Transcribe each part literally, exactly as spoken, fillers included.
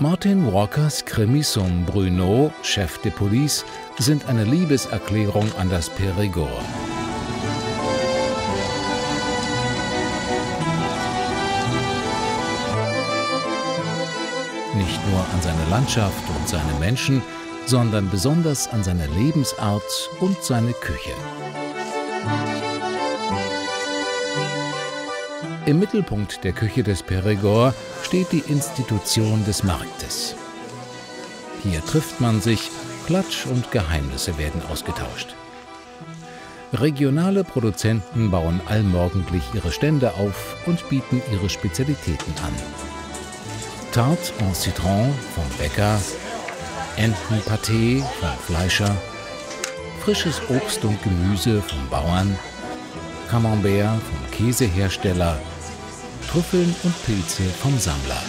Martin Walkers Krimis um Bruno, Chef de Police, sind eine Liebeserklärung an das Périgord. Nicht nur an seine Landschaft und seine Menschen, sondern besonders an seine Lebensart und seine Küche. Im Mittelpunkt der Küche des Périgord steht die Institution des Marktes. Hier trifft man sich, Klatsch und Geheimnisse werden ausgetauscht. Regionale Produzenten bauen allmorgendlich ihre Stände auf und bieten ihre Spezialitäten an. Tarte en Citron vom Bäcker, Entenpaté vom Fleischer, frisches Obst und Gemüse vom Bauern, Camembert vom Käsehersteller, Trüffeln und Pilze vom Sammler.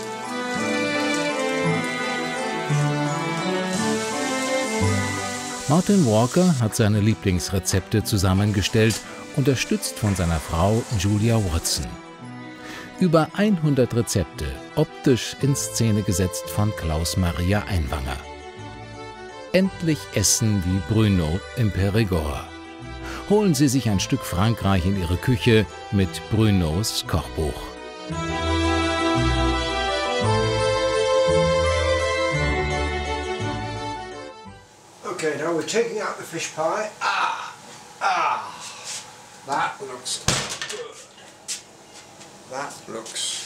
Martin Walker hat seine Lieblingsrezepte zusammengestellt, unterstützt von seiner Frau Julia Watson. Über hundert Rezepte, optisch in Szene gesetzt von Klaus Maria Einwanger. Endlich essen wie Bruno im Périgord. Holen Sie sich ein Stück Frankreich in Ihre Küche mit Brunos Kochbuch. Okay, now we're taking out the fish pie. Ah, ah, that looks good. That looks